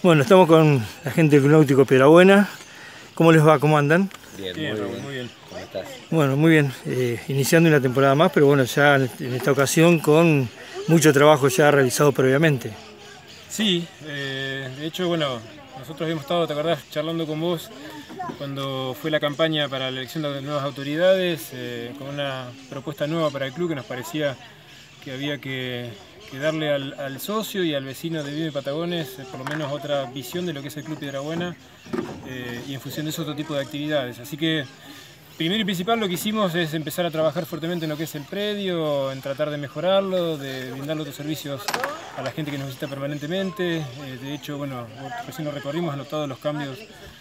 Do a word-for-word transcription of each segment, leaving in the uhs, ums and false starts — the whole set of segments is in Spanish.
Bueno, estamos con la gente del Club Náutico Piedrabuena. ¿Cómo les va? ¿Cómo andan? Bien, bien, muy, Raúl, bien. muy bien. ¿Cómo estás? Bueno, muy bien. Eh, iniciando una temporada más, pero bueno, ya en esta ocasión con mucho trabajo ya realizado previamente. Sí, eh, de hecho, bueno, nosotros habíamos estado, ¿te acordás?, charlando con vos cuando fue la campaña para la elección de nuevas autoridades, eh, con una propuesta nueva para el club que nos parecía que había que, que darle al, al socio y al vecino de Vive Patagones eh, por lo menos otra visión de lo que es el Club Piedrabuena eh, y en función de eso otro tipo de actividades. Así que primero y principal lo que hicimos es empezar a trabajar fuertemente en lo que es el predio, en tratar de mejorarlo, de brindarle otros servicios a la gente que nos visita permanentemente. Eh, de hecho, bueno, recién nos recorrimos, anotado los cambios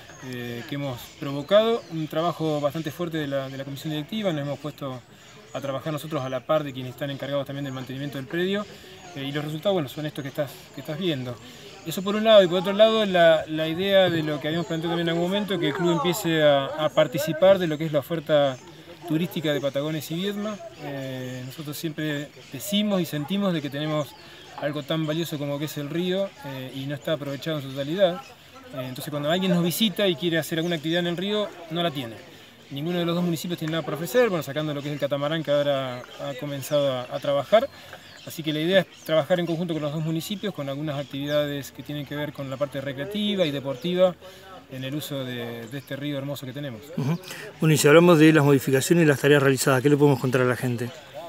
eh, que hemos provocado. Un trabajo bastante fuerte de la, de la comisión directiva, nos hemos puesto a trabajar nosotros a la par de quienes están encargados también del mantenimiento del predio eh, y los resultados, bueno, son estos que estás, que estás viendo. Eso por un lado, y por otro lado la, la idea de lo que habíamos planteado también en algún momento, que el club empiece a, a participar de lo que es la oferta turística de Patagones y Viedma. Eh, nosotros siempre decimos y sentimos de que tenemos algo tan valioso como que es el río eh, y no está aprovechado en su totalidad. Eh, entonces cuando alguien nos visita y quiere hacer alguna actividad en el río, no la tiene. Ninguno de los dos municipios tiene nada para ofrecer, bueno, sacando lo que es el catamarán que ahora ha comenzado a, a trabajar. Así que la idea es trabajar en conjunto con los dos municipios, con algunas actividades que tienen que ver con la parte recreativa y deportiva en el uso de, de este río hermoso que tenemos. Uh-huh. Bueno, y si hablamos de las modificaciones y las tareas realizadas, ¿qué le podemos contar a la gente?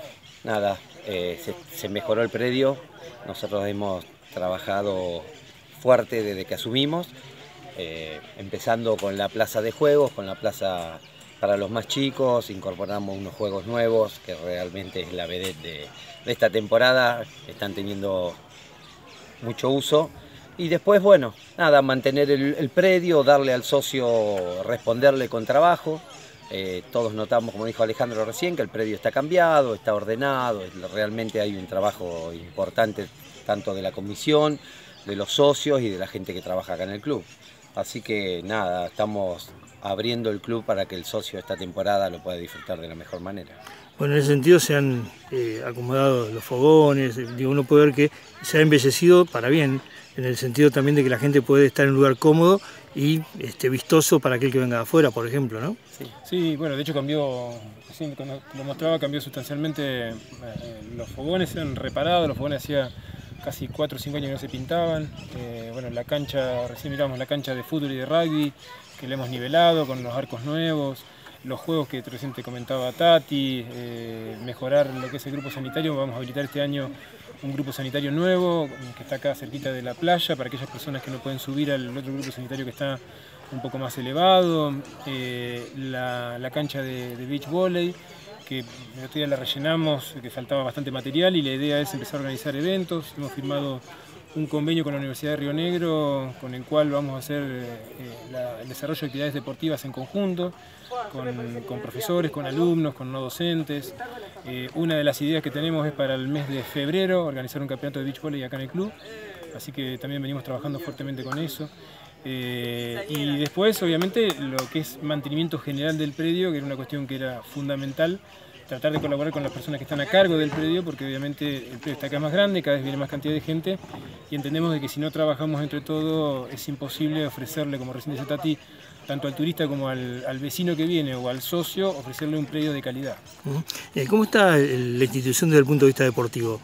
Nada, eh, se, se mejoró el predio, nosotros hemos trabajado fuerte desde que asumimos, eh, empezando con la plaza de juegos, con la plaza para los más chicos, incorporamos unos juegos nuevos que realmente es la vedette de, de esta temporada, están teniendo mucho uso. Y después, bueno, nada, mantener el, el predio, darle al socio, responderle con trabajo. Eh, todos notamos, como dijo Alejandro recién, que el predio está cambiado, está ordenado, realmente hay un trabajo importante tanto de la comisión, de los socios y de la gente que trabaja acá en el club. Así que nada, estamos abriendo el club para que el socio esta temporada lo pueda disfrutar de la mejor manera. Bueno, en ese sentido se han eh, acomodado los fogones, digo, uno puede ver que se ha embellecido para bien, en el sentido también de que la gente puede estar en un lugar cómodo y este, vistoso para aquel que venga de afuera, por ejemplo, ¿no? Sí, sí, bueno, de hecho cambió, sí, cuando lo mostraba, cambió sustancialmente, eh, los fogones se han reparado, los fogones hacía casi cuatro o cinco años que no se pintaban, eh, bueno, la cancha, recién miramos la cancha de fútbol y de rugby, que le hemos nivelado con los arcos nuevos, los juegos que recién te comentaba Tati, eh, mejorar lo que es el grupo sanitario. Vamos a habilitar este año un grupo sanitario nuevo que está acá cerquita de la playa para aquellas personas que no pueden subir al otro grupo sanitario que está un poco más elevado, eh, la, la cancha de, de beach volley que el otro día la rellenamos, que faltaba bastante material y la idea es empezar a organizar eventos. Hemos firmado un convenio con la Universidad de Río Negro con el cual vamos a hacer eh, la, el desarrollo de actividades deportivas en conjunto, con, con profesores, con alumnos, con no docentes. Eh, una de las ideas que tenemos es para el mes de febrero organizar un campeonato de beach volley acá en el club, así que también venimos trabajando fuertemente con eso. Eh, y después, obviamente, lo que es mantenimiento general del predio, que era una cuestión que era fundamental, tratar de colaborar con las personas que están a cargo del predio, porque obviamente el predio está cada vez más grande, cada vez viene más cantidad de gente, y entendemos de que si no trabajamos entre todos es imposible ofrecerle, como recién decía Tati, tanto al turista como al, al vecino que viene o al socio, ofrecerle un predio de calidad. Uh-huh. ¿Cómo está la institución desde el punto de vista deportivo?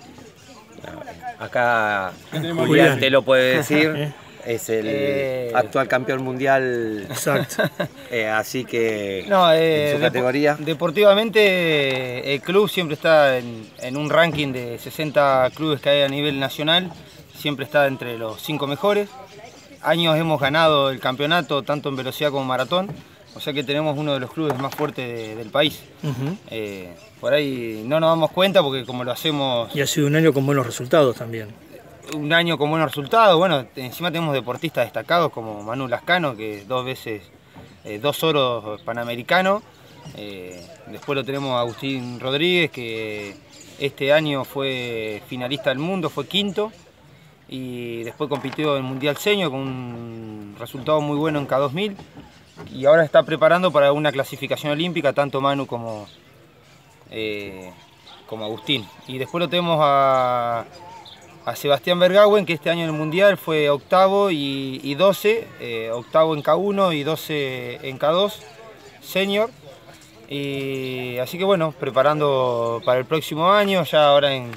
Acá Julián te lo puede decir. ¿Eh? Es el eh, actual campeón mundial. Exacto. Eh, así que no, eh, en su categoría. Deportivamente el club siempre está en, en un ranking de sesenta clubes que hay a nivel nacional. Siempre está entre los cinco mejores. Años hemos ganado el campeonato tanto en velocidad como en maratón. O sea que tenemos uno de los clubes más fuertes de, del país. Uh-huh. eh, por ahí no nos damos cuenta porque como lo hacemos... Y ha sido un año con buenos resultados también. Un año con buenos resultados, bueno, encima tenemos deportistas destacados como Manu Lascano, que dos veces, eh, dos oros panamericanos, eh, después lo tenemos a Agustín Rodríguez, que este año fue finalista del mundo, fue quinto, y después compitió en Mundial Senior con un resultado muy bueno en K dos mil, y ahora está preparando para una clasificación olímpica, tanto Manu como, eh, como Agustín. Y después lo tenemos a... a Sebastián Bergauen, que este año en el Mundial fue octavo y, y doce, eh, octavo en K uno y doce en K dos, senior. Y así que bueno, preparando para el próximo año, ya ahora en,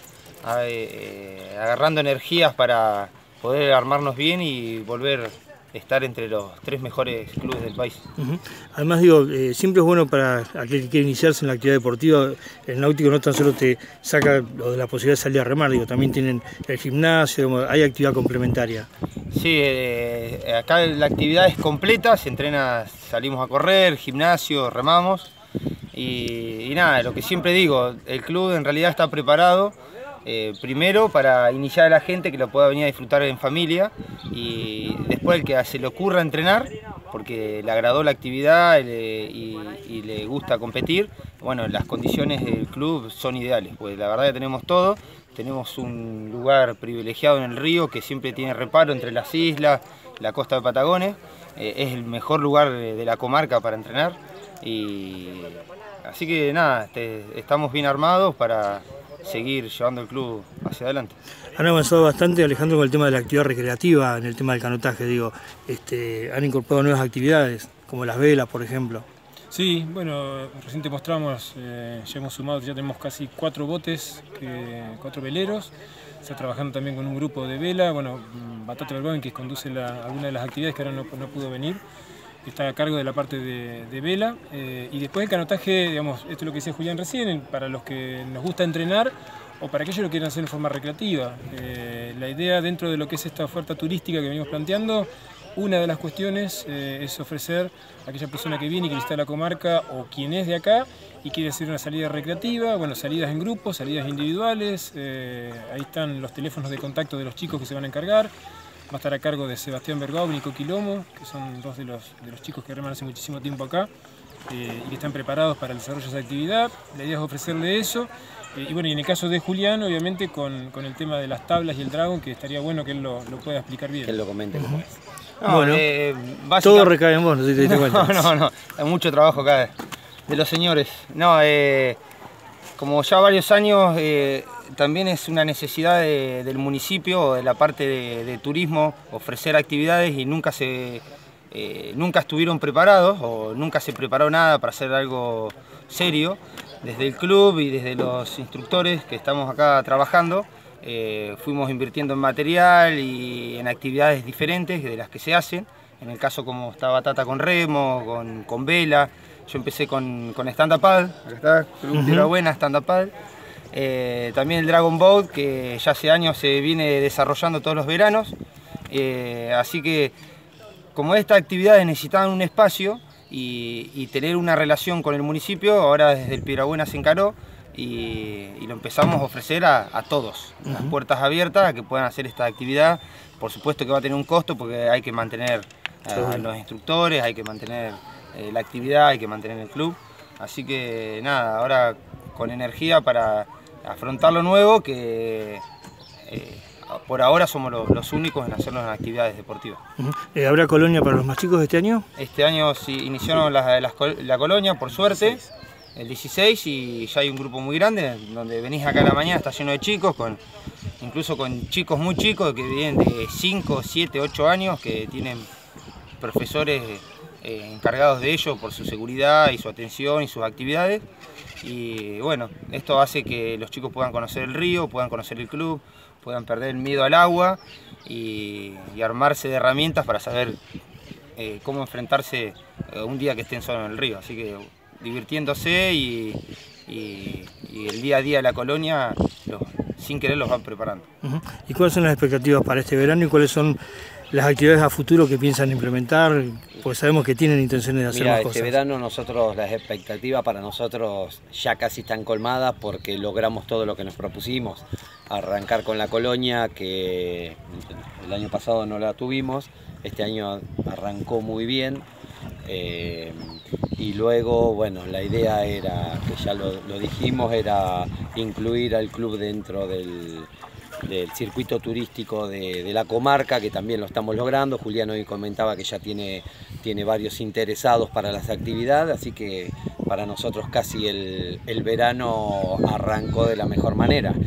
eh, agarrando energías para poder armarnos bien y volver a estar entre los tres mejores clubes del país. Uh-huh. Además digo, eh, siempre es bueno para aquel que quiere iniciarse en la actividad deportiva. El náutico no tan solo te saca lo de la posibilidad de salir a remar, digo, también tienen el gimnasio, hay actividad complementaria. Sí, eh, acá la actividad es completa, se entrena, salimos a correr, gimnasio, remamos y, y nada, lo que siempre digo, el club en realidad está preparado eh, primero para iniciar a la gente que lo pueda venir a disfrutar en familia y después el que se le ocurra entrenar porque le agradó la actividad y, y, y le gusta competir, bueno, las condiciones del club son ideales, pues la verdad que tenemos todo. Tenemos un lugar privilegiado en el río que siempre tiene reparo entre las islas, la costa de Patagones. Eh, es el mejor lugar de la comarca para entrenar. Y así que nada, te, estamos bien armados para seguir llevando el club hacia adelante. Han avanzado bastante, Alejandro, con el tema de la actividad recreativa, en el tema del canotaje, digo, este, han incorporado nuevas actividades, como las velas, por ejemplo. Sí, bueno, recién te mostramos, eh, ya hemos sumado, ya tenemos casi cuatro botes, que, cuatro veleros. Está trabajando también con un grupo de vela, bueno, Batata Bergauen, que conduce la, alguna de las actividades que ahora no, no pudo venir, está a cargo de la parte de, de vela. Eh, y después el canotaje, digamos, esto es lo que decía Julián recién, para los que nos gusta entrenar o para aquellos que lo quieren hacer en forma recreativa. Eh, la idea dentro de lo que es esta oferta turística que venimos planteando, una de las cuestiones eh, es ofrecer a aquella persona que viene y que visita la comarca o quien es de acá y quiere hacer una salida recreativa, bueno, salidas en grupo, salidas individuales, eh, ahí están los teléfonos de contacto de los chicos que se van a encargar, va a estar a cargo de Sebastián Bergauen y Coqui Lomo, que son dos de los, de los chicos que reman hace muchísimo tiempo acá eh, y que están preparados para el desarrollo de esa actividad. La idea es ofrecerle eso. Y bueno, y en el caso de Julián, obviamente con, con el tema de las tablas y el Dragon, que estaría bueno que él lo, lo pueda explicar bien. Que él lo comente cómo es. No, bueno, eh, todo recae en vos, no sé si te diste cuenta. No, no, no, hay mucho trabajo acá de, de los señores. No, eh, como ya varios años, eh, también es una necesidad de, del municipio o de la parte de, de turismo ofrecer actividades y nunca se, eh, nunca estuvieron preparados o nunca se preparó nada para hacer algo serio. Desde el club y desde los instructores que estamos acá trabajando, eh, fuimos invirtiendo en material y en actividades diferentes de las que se hacen. En el caso como está Batata con remo, con, con vela. Yo empecé con, con stand-up paddle, acá está, Club Tierra Buena, stand-up paddle. Eh, también el Dragon Boat, que ya hace años se viene desarrollando todos los veranos. Eh, así que como estas actividades necesitaban un espacio, Y, y tener una relación con el municipio, ahora desde el Piedrabuena se encaró y, y lo empezamos a ofrecer a, a todos, uh-huh. Las puertas abiertas a que puedan hacer esta actividad. Por supuesto que va a tener un costo porque hay que mantener a, a los instructores, hay que mantener eh, la actividad, hay que mantener el club. Así que nada, ahora con energía para afrontar lo nuevo, que eh, por ahora somos los, los únicos en hacerlo en actividades deportivas. Uh-huh. eh, ¿Habrá colonia para los más chicos este año? Este año sí iniciaron la, la, la colonia, por suerte, el dieciséis, y ya hay un grupo muy grande, donde venís acá a la mañana, está lleno de chicos, con, incluso con chicos muy chicos que vienen de cinco, siete, ocho años, que tienen profesores eh, encargados de ello por su seguridad y su atención y sus actividades. Y bueno, esto hace que los chicos puedan conocer el río, puedan conocer el club, puedan perder el miedo al agua y, y armarse de herramientas para saber eh, cómo enfrentarse eh, un día que estén solos en el río. Así que divirtiéndose y, y, y el día a día de la colonia, los, sin querer los van preparando. Uh-huh. ¿Y cuáles son las expectativas para este verano y cuáles son las actividades a futuro que piensan implementar? Pues sabemos que tienen intenciones de hacer Mira, más este cosas. Este verano nosotros, las expectativas para nosotros ya casi están colmadas porque logramos todo lo que nos propusimos. Arrancar con la colonia, que el año pasado no la tuvimos, este año arrancó muy bien. Eh, y luego, bueno, la idea era, que ya lo, lo dijimos, era incluir al club dentro del, del circuito turístico de, de la comarca, que también lo estamos logrando. Julián hoy comentaba que ya tiene, tiene varios interesados para las actividades, así que para nosotros casi el, el verano arrancó de la mejor manera.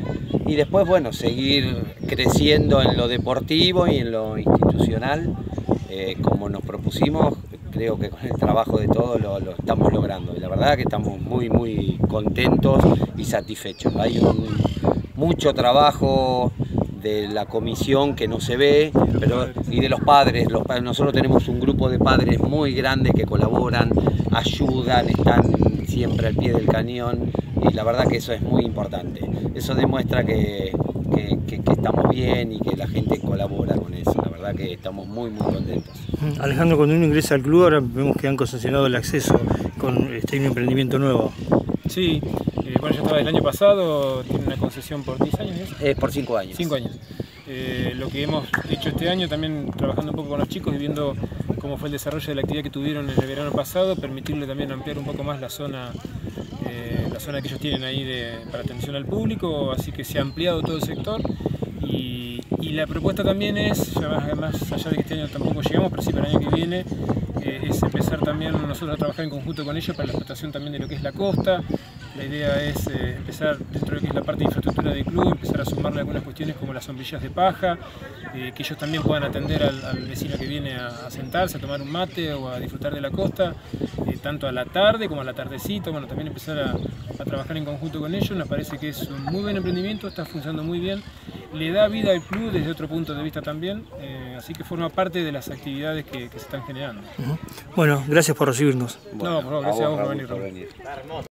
Y después, bueno, seguir creciendo en lo deportivo y en lo institucional, eh, como nos propusimos. Creo que con el trabajo de todos lo, lo estamos logrando. Y la verdad que estamos muy, muy contentos y satisfechos. Hay un, mucho trabajo de la comisión que no se ve, pero, y de los padres. Los, nosotros tenemos un grupo de padres muy grande que colaboran, ayudan, están siempre al pie del cañón, y la verdad que eso es muy importante. Eso demuestra que, que, que, que estamos bien y que la gente colabora con eso. La verdad que estamos muy, muy contentos. Alejandro, cuando uno ingresa al club, ahora vemos que han concesionado el acceso con este, un emprendimiento nuevo. Sí, eh, bueno, yo estaba el año pasado, tiene una concesión por diez años, ¿es? Es por cinco años. cinco años. Eh, lo que hemos hecho este año, también trabajando un poco con los chicos y viendo cómo fue el desarrollo de la actividad que tuvieron en el verano pasado, permitirle también ampliar un poco más la zona, eh, la zona que ellos tienen ahí de, para atención al público, así que se ha ampliado todo el sector. Y, y la propuesta también es, ya más, más allá de que este año tampoco llegamos, pero sí para el año que viene, eh, es empezar también nosotros a trabajar en conjunto con ellos para la explotación también de lo que es la costa. La idea es eh, empezar dentro de lo que es la parte de infraestructura del club, empezar a sumarle algunas cuestiones como las sombrillas de paja, eh, que ellos también puedan atender al, al vecino que viene a, a sentarse, a tomar un mate o a disfrutar de la costa, eh, tanto a la tarde como a la tardecita. Bueno, también empezar a, a trabajar en conjunto con ellos. Nos parece que es un muy buen emprendimiento, está funcionando muy bien, le da vida al club desde otro punto de vista también, eh, así que forma parte de las actividades que, que se están generando. Bueno, gracias por recibirnos. Bueno, no, por favor, gracias a vos, a vos por venir. Por venir.